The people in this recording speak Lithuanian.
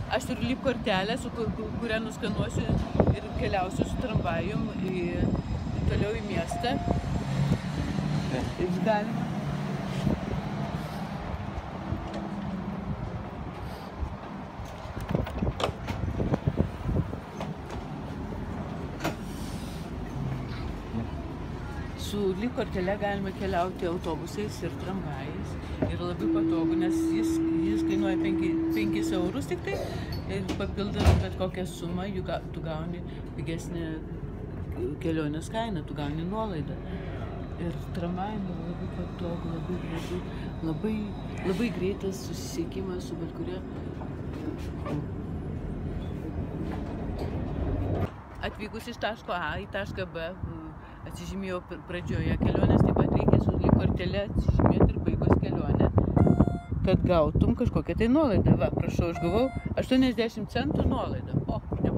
Aš turiu lip kortelę, su kuria nuskanuosiu ir keliausiu su tramvajum toliau į miestą. Ir galima. Su lip kortele galima keliauti autobusais ir tramvajais. Ir labai patogu, nes jis kainuoja 5 eurus tik tai. Ir papildant bet kokią sumą, tu gauni pigesnę kelionės kainą, tu gauni nuolaidą. Ir tramvajai labai patogu, labai gražu, labai greitas susisiekimas su bet kuria. Atvykus iš taško A į tašką B, atsižymėjau pradžioje kelionės, taip pat reikia su lip kortele atsižymėti ir baigus kelionę, kad gautum kažkokią tai nuolaidą. Va, prašau, aš gavau 80 centų nuolaidą. O,